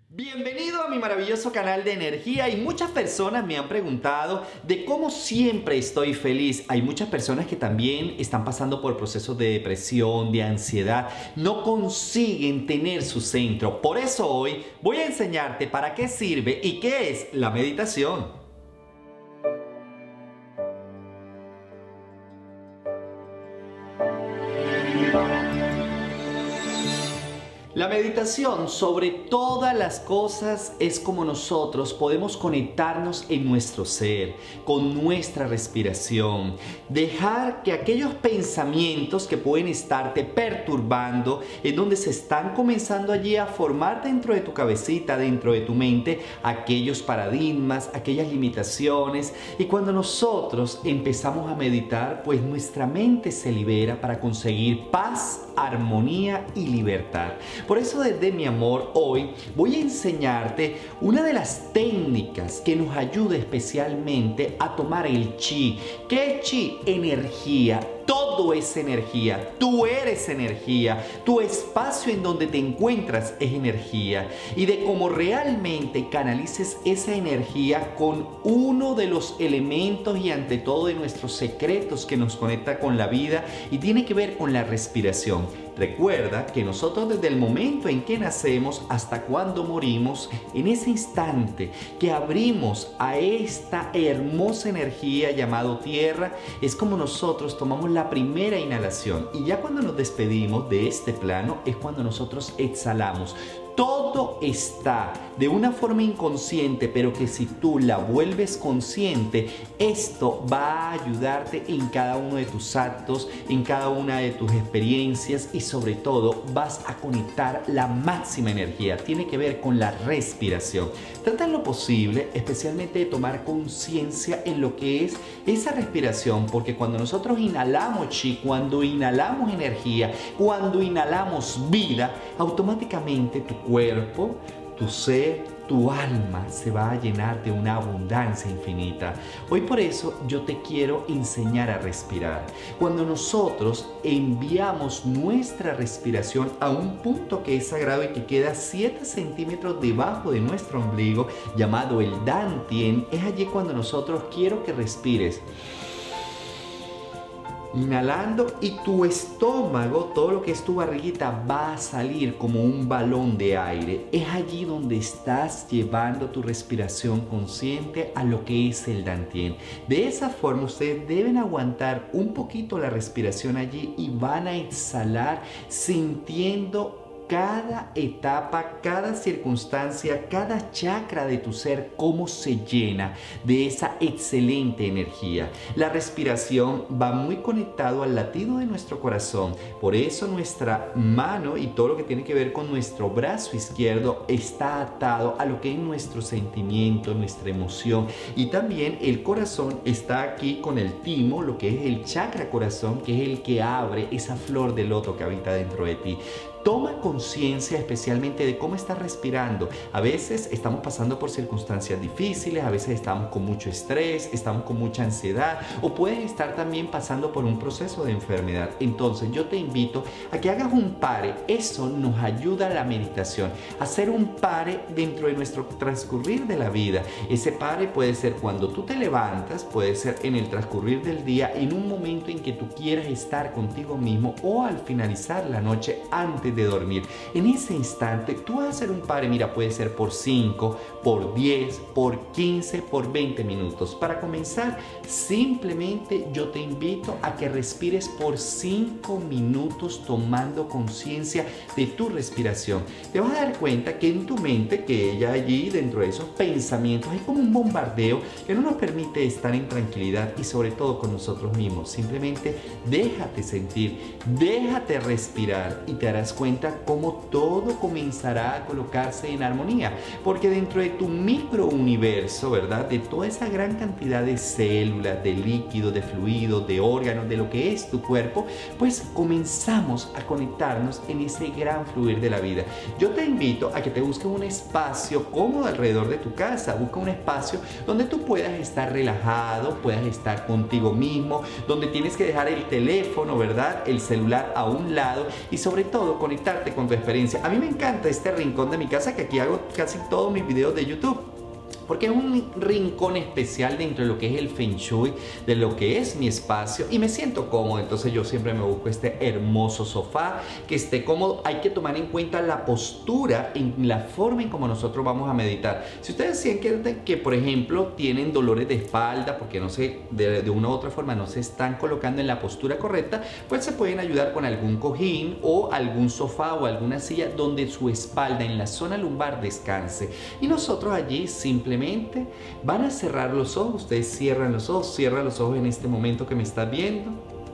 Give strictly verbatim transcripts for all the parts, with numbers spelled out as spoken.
Bienvenido a mi maravilloso canal de energía y muchas personas me han preguntado de cómo siempre estoy feliz. Hay muchas personas que también están pasando por procesos de depresión, de ansiedad, no consiguen tener su centro. Por eso hoy voy a enseñarte para qué sirve y qué es la meditación. La meditación sobre todas las cosas es como nosotros podemos conectarnos en nuestro ser, con nuestra respiración. Dejar que aquellos pensamientos que pueden estarte perturbando, en donde se están comenzando allí a formar dentro de tu cabecita, dentro de tu mente, aquellos paradigmas, aquellas limitaciones. Y cuando nosotros empezamos a meditar, pues nuestra mente se libera para conseguir paz, armonía y libertad. Por eso desde mi amor hoy voy a enseñarte una de las técnicas que nos ayuda especialmente a tomar el chi. ¿Qué es chi? Energía. Todo es energía, tú eres energía, tu espacio en donde te encuentras es energía y de cómo realmente canalices esa energía con uno de los elementos y ante todo de nuestros secretos que nos conecta con la vida y tiene que ver con la respiración. Recuerda que nosotros desde el momento en que nacemos hasta cuando morimos, en ese instante que abrimos a esta hermosa energía llamado tierra, es como nosotros tomamos la primera inhalación y ya cuando nos despedimos de este plano es cuando nosotros exhalamos. Todo está de una forma inconsciente, pero que si tú la vuelves consciente, esto va a ayudarte en cada uno de tus actos, en cada una de tus experiencias y sobre todo vas a conectar la máxima energía. Tiene que ver con la respiración. Trata en lo posible, especialmente de tomar conciencia en lo que es esa respiración, porque cuando nosotros inhalamos chi, cuando inhalamos energía, cuando inhalamos vida, automáticamente tu cuerpo, tu ser, tu alma se va a llenar de una abundancia infinita. Hoy por eso yo te quiero enseñar a respirar. Cuando nosotros enviamos nuestra respiración a un punto que es sagrado y que queda siete centímetros debajo de nuestro ombligo, llamado el Dantien, es allí cuando nosotros quiero que respires. Inhalando y tu estómago, todo lo que es tu barriguita va a salir como un balón de aire. Es allí donde estás llevando tu respiración consciente a lo que es el Dantien. De esa forma ustedes deben aguantar un poquito la respiración allí y van a exhalar sintiendo cada etapa, cada circunstancia, cada chakra de tu ser, cómo se llena de esa excelente energía. La respiración va muy conectado al latido de nuestro corazón. Por eso nuestra mano y todo lo que tiene que ver con nuestro brazo izquierdo está atado a lo que es nuestro sentimiento, nuestra emoción. Y también el corazón está aquí con el timo, lo que es el chakra corazón, que es el que abre esa flor de loto que habita dentro de ti. Toma conciencia especialmente de cómo estás respirando. A veces estamos pasando por circunstancias difíciles, a veces estamos con mucho estrés, estamos con mucha ansiedad o puedes estar también pasando por un proceso de enfermedad. Entonces yo te invito a que hagas un pare. Eso nos ayuda a la meditación, a hacer un pare dentro de nuestro transcurrir de la vida. Ese pare puede ser cuando tú te levantas, puede ser en el transcurrir del día, en un momento en que tú quieras estar contigo mismo o al finalizar la noche antes de dormir. En ese instante tú vas a hacer un pare, mira, puede ser por cinco, por diez, por quince, por veinte minutos. Para comenzar, simplemente yo te invito a que respires por cinco minutos tomando conciencia de tu respiración. Te vas a dar cuenta que en tu mente, que ya allí dentro de esos pensamientos hay como un bombardeo que no nos permite estar en tranquilidad y sobre todo con nosotros mismos. Simplemente déjate sentir, déjate respirar y te harás cuenta cómo todo comenzará a colocarse en armonía, porque dentro de tu microuniverso, ¿verdad? De toda esa gran cantidad de células, de líquidos, de fluidos, de órganos, de lo que es tu cuerpo, pues comenzamos a conectarnos en ese gran fluir de la vida. Yo te invito a que te busques un espacio cómodo alrededor de tu casa, busca un espacio donde tú puedas estar relajado, puedas estar contigo mismo, donde tienes que dejar el teléfono, ¿verdad? El celular a un lado y sobre todo con conectarte con tu experiencia. A mí me encanta este rincón de mi casa, que aquí hago casi todos mis videos de YouTube, porque es un rincón especial dentro de lo que es el Feng Shui, de lo que es mi espacio, y me siento cómodo. Entonces yo siempre me busco este hermoso sofá que esté cómodo. Hay que tomar en cuenta la postura en la forma en como nosotros vamos a meditar. Si ustedes sienten que, que por ejemplo tienen dolores de espalda porque no sé, de, de una u otra forma no se están colocando en la postura correcta, pues se pueden ayudar con algún cojín o algún sofá o alguna silla donde su espalda en la zona lumbar descanse, y nosotros allí simplemente van a cerrar los ojos. Ustedes cierran los ojos, cierran los ojos en este momento que me estás viendo,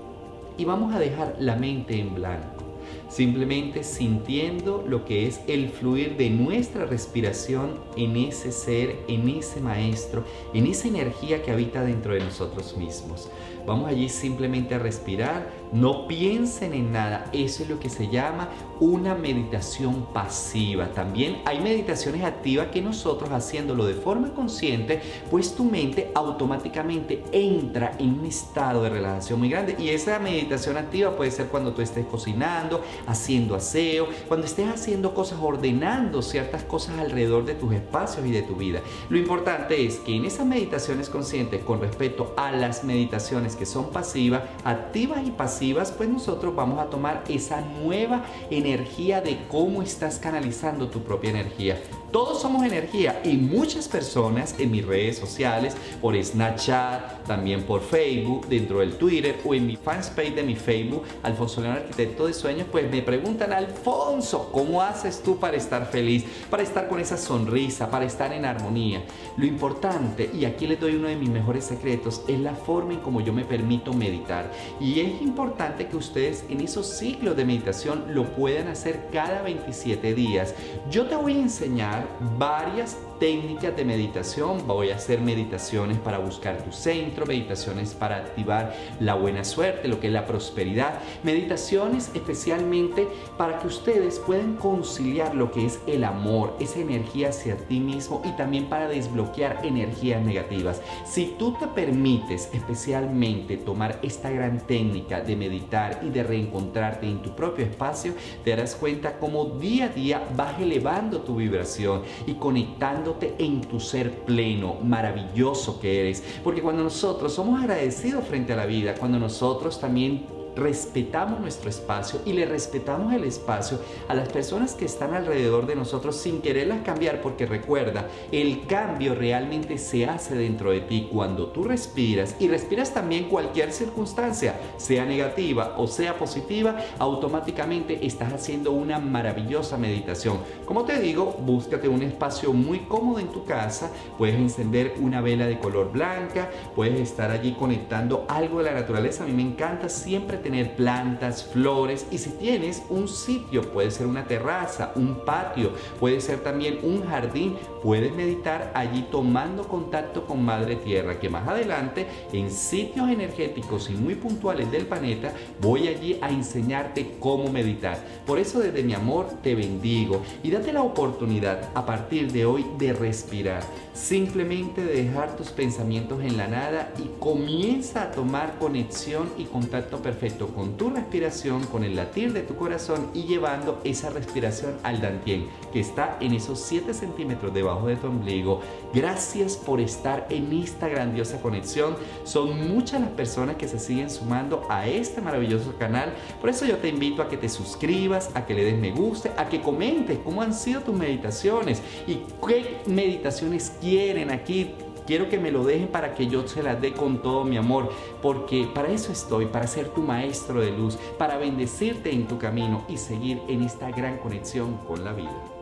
y vamos a dejar la mente en blanco, simplemente sintiendo lo que es el fluir de nuestra respiración en ese ser, en ese maestro, en esa energía que habita dentro de nosotros mismos. Vamos allí simplemente a respirar, no piensen en nada. Eso es lo que se llama una meditación pasiva. También hay meditaciones activas que nosotros, haciéndolo de forma consciente, pues tu mente automáticamente entra en un estado de relajación muy grande. Y esa meditación activa puede ser cuando tú estés cocinando, haciendo aseo, cuando estés haciendo cosas, ordenando ciertas cosas alrededor de tus espacios y de tu vida. Lo importante es que en esas meditaciones conscientes, con respecto a las meditaciones que son pasivas, activas y pasivas, pues nosotros vamos a tomar esa nueva energía de cómo estás canalizando tu propia energía. Todos somos energía, y muchas personas en mis redes sociales, por Snapchat, también por Facebook, dentro del Twitter o en mi fanpage de mi Facebook, Alfonso León Arquitecto de Sueños, pues me preguntan: Alfonso, ¿cómo haces tú para estar feliz, para estar con esa sonrisa, para estar en armonía? Lo importante, y aquí les doy uno de mis mejores secretos, es la forma en cómo yo me permito meditar. Y es importante que ustedes en esos ciclos de meditación lo puedan hacer cada veintisiete días. Yo te voy a enseñar varias técnicas de meditación. Voy a hacer meditaciones para buscar tu centro, meditaciones para activar la buena suerte, lo que es la prosperidad, meditaciones especialmente para que ustedes puedan conciliar lo que es el amor, esa energía hacia ti mismo, y también para desbloquear energías negativas. Si tú te permites especialmente tomar esta gran técnica de meditar y de reencontrarte en tu propio espacio, te darás cuenta cómo día a día vas elevando tu vibración y conectando en tu ser pleno, maravilloso que eres. Porque cuando nosotros somos agradecidos frente a la vida, cuando nosotros también respetamos nuestro espacio y le respetamos el espacio a las personas que están alrededor de nosotros sin quererlas cambiar, porque recuerda, el cambio realmente se hace dentro de ti cuando tú respiras, y respiras también cualquier circunstancia, sea negativa o sea positiva, automáticamente estás haciendo una maravillosa meditación. Como te digo, búscate un espacio muy cómodo en tu casa, puedes encender una vela de color blanca, puedes estar allí conectando algo de la naturaleza. A mí me encanta siempre tener plantas, flores, y si tienes un sitio, puede ser una terraza, un patio, puede ser también un jardín, puedes meditar allí tomando contacto con Madre Tierra, que más adelante en sitios energéticos y muy puntuales del planeta voy allí a enseñarte cómo meditar. Por eso, desde mi amor te bendigo, y date la oportunidad a partir de hoy de respirar, simplemente de dejar tus pensamientos en la nada y comienza a tomar conexión y contacto perfecto con tu respiración, con el latir de tu corazón, y llevando esa respiración al Dantien, que está en esos siete centímetros debajo de tu ombligo. Gracias por estar en esta grandiosa conexión. Son muchas las personas que se siguen sumando a este maravilloso canal. Por eso yo te invito a que te suscribas, a que le des me gusta, a que comentes cómo han sido tus meditaciones y qué meditaciones quieren aquí. Quiero que me lo dejen para que yo se las dé con todo mi amor, porque para eso estoy, para ser tu maestro de luz, para bendecirte en tu camino y seguir en esta gran conexión con la vida.